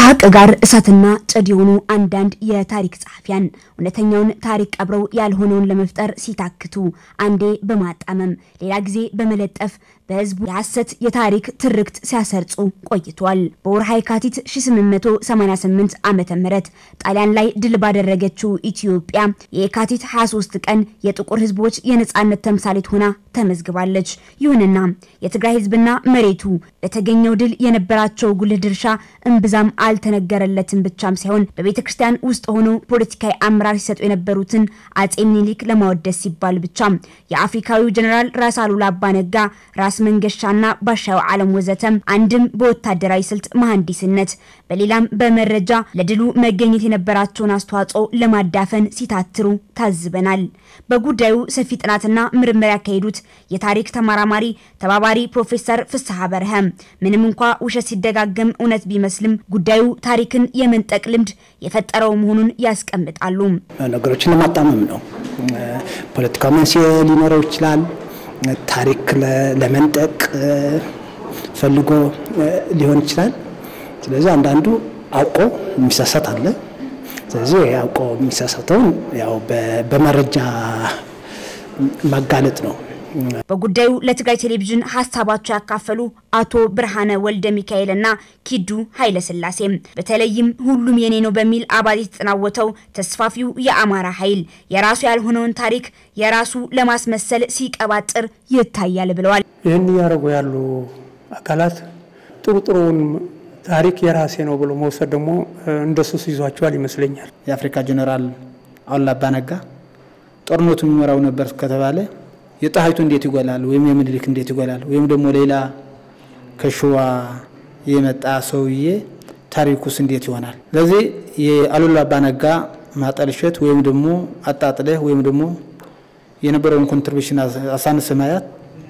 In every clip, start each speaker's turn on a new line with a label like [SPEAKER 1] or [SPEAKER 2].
[SPEAKER 1] ከሀቅ ጋር እሳትና ጭድ የሆኑ አንዳንድ የታሪክ ጸሐፊያን እውነተኛውን ታሪክ ቀብረው ያልሆነውን ለመፍጠር ሲታክቱ አንዴ በማጣመም ሌላ ጊዜ በመለጠፍ በህዝቡ የሐሰት የታሪክ ትርክት ሲያሰርጹ ቆይቷል። በወርሃ የካቲት 1888 ዓመተ ምህረት ጣሊያን ላይ ድል ባደረገችው ኢትዮጵያ የካቲት 23 ቀን የጥቁር ህዝቦች የነጻነት ተምሳሌት ሆና ተመዝግባለች። ይሁንና የትግራይ ህዝብና መሬቱ ለተገኘው ድል የነበራቸው ጉልህ ድርሻ እንብዛም አልተነገረለትም ብቻም ሳይሆን በቤተክርስቲያን ውስጥ ሆኖ ፖለቲካዊ አመራር ሲሰጡ የነበሩትን አጼ ምኒልክ ለማወደስ ሲባል ብቻ የአፍሪካዊው ጀነራል ራስ አሉላ አባ ነጋ ራስ መንገሻና ባሻው ዓለም ወዘተም አንድም በወታደራዊ ስልት መሐንዲስነት በሌላም በመረጃ ለድሉ መገኘት የነበራቸውን አስተዋጽኦ ለማዳፈን ሲታትሩ ታዝበናል። በጉዳዩ ሰፊ ጥናትና ምርምር ያካሄዱት የታሪክ ተመራማሪ ተባባሪ ፕሮፌሰር ፍስሐ በርሀ ምንም እንኳን ውሸት ሲደጋገም እውነት ቢመስልም ጉዳዩ ታሪክን የመንጠቅ ልምድ የፈጠረው መሆኑን ያስቀምጣሉ።
[SPEAKER 2] ነገሮችን ለማጣመም ነው። ፖለቲካዊ መንስኤ ሊኖረው ይችላል። ታሪክ ለመንጠቅ ፈልጎ ሊሆን ይችላል። ስለዚህ አንዳንዱ አውቆ የሚሳሳት አለ። ስለዚህ አውቆ የሚሳሳተው ያው በመረጃ ማጋለጥ ነው።
[SPEAKER 1] በጉዳዩ ለትግራይ ቴሌቪዥን ሐሳባቸው ያካፈሉ አቶ ብርሃነ ወልደ ሚካኤልና ኪዱ ኃይለ ስላሴ በተለይም ሁሉም የኔ ነው በሚል አባዲ ተጠናወተው ተስፋፊው የአማራ ኃይል የራሱ ያልሆነውን ታሪክ የራሱ ለማስመሰል ሲቀባጥር ይታያል ብለዋል።
[SPEAKER 3] ይህን ያረጉ ያሉ አካላት ጥሩጥሩን ታሪክ የራሴ ነው ብሎ መውሰድ ደግሞ እንደሱ ሲዟቸዋል ይመስለኛል።
[SPEAKER 4] የአፍሪካ ጀነራል አሉላ አባ ነጋ ጦርነቱን የሚመራው ነበር ከተባለ የጣይቱ እንዴት ይጎላል ወይም የምኒልክ እንዴት ይጎላል ወይም ደግሞ ሌላ ከሸዋ የመጣ ሰውዬ ታሪኩስ እንዴት ይሆናል? ለዚህ የአሉላ አባ ነጋ ማጠልሸት ወይም ደግሞ አጣጥለህ ወይም ደግሞ የነበረውን ኮንትሪቢዩሽን አሳንስ ማያት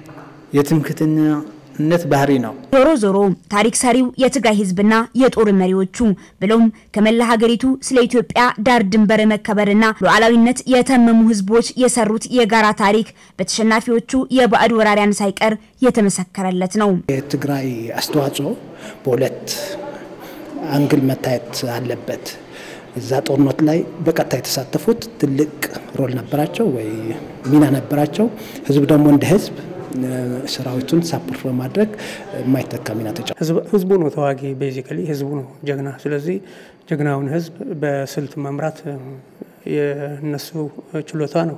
[SPEAKER 4] የትምክህተኝነት ባህሪ ነው።
[SPEAKER 1] ዞሮ ታሪክ ሰሪው የትግራይ ህዝብና የጦር መሪዎቹ ብሎም ከመላ ሀገሪቱ ስለ ኢትዮጵያ ዳር ድንበር መከበርና ሉዓላዊነት የተመሙ ህዝቦች የሰሩት የጋራ ታሪክ በተሸናፊዎቹ የባዕድ ወራሪያን ሳይቀር የተመሰከረለት ነው።
[SPEAKER 2] የትግራይ አስተዋጽኦ በሁለት አንግል መታየት አለበት። እዛ ጦርነት ላይ በቀጥታ የተሳተፉት ትልቅ ሮል ነበራቸው ወይ ሚና ነበራቸው። ህዝብ ደግሞ እንደ ህዝብ ሰራዊቱን ሳፖርት በማድረግ ማይተካ ሚና ተጫውቷል።
[SPEAKER 3] ህዝቡ ነው ተዋጊ ቤዚካሊ ህዝቡ ነው ጀግና። ስለዚህ ጀግናውን ህዝብ በስልት መምራት የነሱ ችሎታ ነው።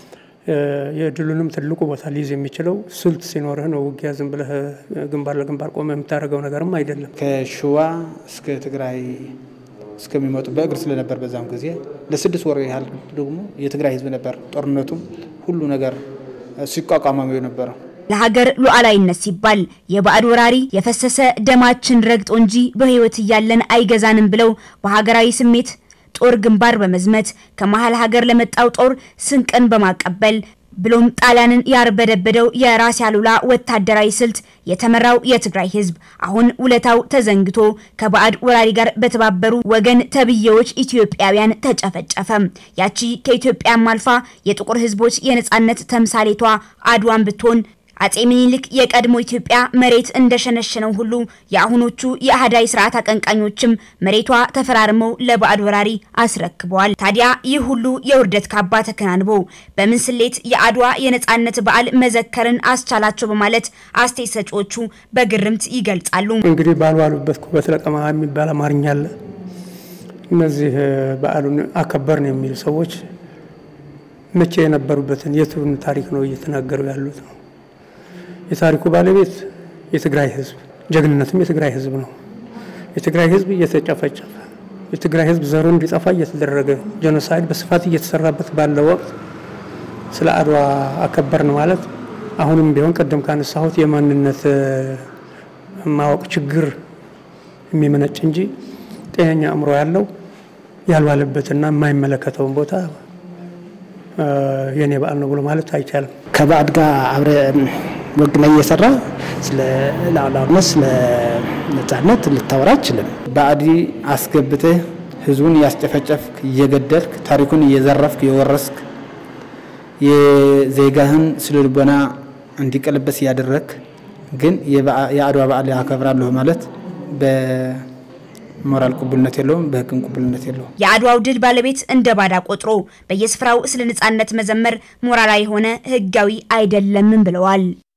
[SPEAKER 3] የድሉንም ትልቁ ቦታ ሊይዝ የሚችለው ስልት ሲኖርህ ነው። ውጊያ ዝም ብለህ ግንባር ለግንባር ቆመ የምታደርገው ነገርም አይደለም።
[SPEAKER 4] ከሸዋ እስከ ትግራይ እስከሚመጡ በእግር ስለነበር በዛም ጊዜ ለ6 ወር ያህል ደግሞ የትግራይ ህዝብ ነበር ጦርነቱም ሁሉ ነገር ሲቋቋማው የነበረው።
[SPEAKER 1] ለሀገር ሉዓላዊነት ሲባል የባዕድ ወራሪ የፈሰሰ ደማችን ረግጦ እንጂ በህይወት ያለን አይገዛንም ብለው በሀገራዊ ስሜት ጦር ግንባር በመዝመት ከመሃል ሀገር ለመጣው ጦር ስንቅን በማቀበል ብሎም ጣሊያንን ያርበደበደው የራስ አሉላ ወታደራዊ ስልት የተመራው የትግራይ ህዝብ አሁን ውለታው ተዘንግቶ ከባዕድ ወራሪ ጋር በተባበሩ ወገን ተብየዎች ኢትዮጵያውያን ተጨፈጨፈ። ያቺ ከኢትዮጵያ ማልፋ የጥቁር ህዝቦች የነጻነት ተምሳሌቷ አድዋን ብትሆን አጼ ምኒልክ የቀድሞ ኢትዮጵያ መሬት እንደሸነሸነው ሁሉ የአሁኖቹ የአህዳይ ስርዓት አቀንቃኞችም መሬቷ ተፈራርመው ለባዕድ ወራሪ አስረክበዋል። ታዲያ ይህ ሁሉ የውርደት ካባ ተከናንቦ በምን ስሌት የአድዋ የነጻነት በዓል መዘከርን አስቻላቸው በማለት አስተያየት ሰጪዎቹ በግርምት ይገልጻሉ።
[SPEAKER 3] እንግዲህ ባልዋሉበት ኩበት ለቀማ የሚባል አማርኛ አለ። እነዚህ በዓሉን አከበርን የሚሉ ሰዎች መቼ የነበሩበትን የቱን ታሪክ ነው እየተናገሩ ያሉት ነው? የታሪኩ ባለቤት የትግራይ ህዝብ ጀግንነትም የትግራይ ህዝብ ነው። የትግራይ ህዝብ እየተጨፈጨፈ የትግራይ ህዝብ ዘሩ እንዲጠፋ እየተደረገ ጄኖሳይድ በስፋት እየተሰራበት ባለው ወቅት ስለ አድዋ አከበርን ማለት አሁንም ቢሆን ቀደም ካነሳሁት የማንነት ማወቅ ችግር የሚመነጭ እንጂ ጤነኛ አእምሮ ያለው ያልዋለበትና የማይመለከተውን ቦታ የኔ በዓል ነው ብሎ ማለት አይቻልም።
[SPEAKER 2] ከባዕድ ጋር አብረ ወግነኝ የሰራ ስለ ላላውነት ስለ ነጻነት ልታወራ ይችላል።
[SPEAKER 4] ባዕዲ አስገብተህ ህዝቡን ያስጨፈጨፍክ እየገደልክ ታሪኩን እየዘረፍክ የወረስክ የዜጋህን ስለልቦና እንዲቀለበስ ያደረክ ግን የአድዋ በዓል ያከብራለሁ ማለት ሞራል ቅቡልነት የለውም በህግም ቅቡልነት የለውም
[SPEAKER 1] የአድዋው ድል ባለቤት እንደ ባዳ ቆጥሮ በየስፍራው ስለ ነጻነት መዘመር ሞራላዊ ሆነ ህጋዊ አይደለም ብለዋል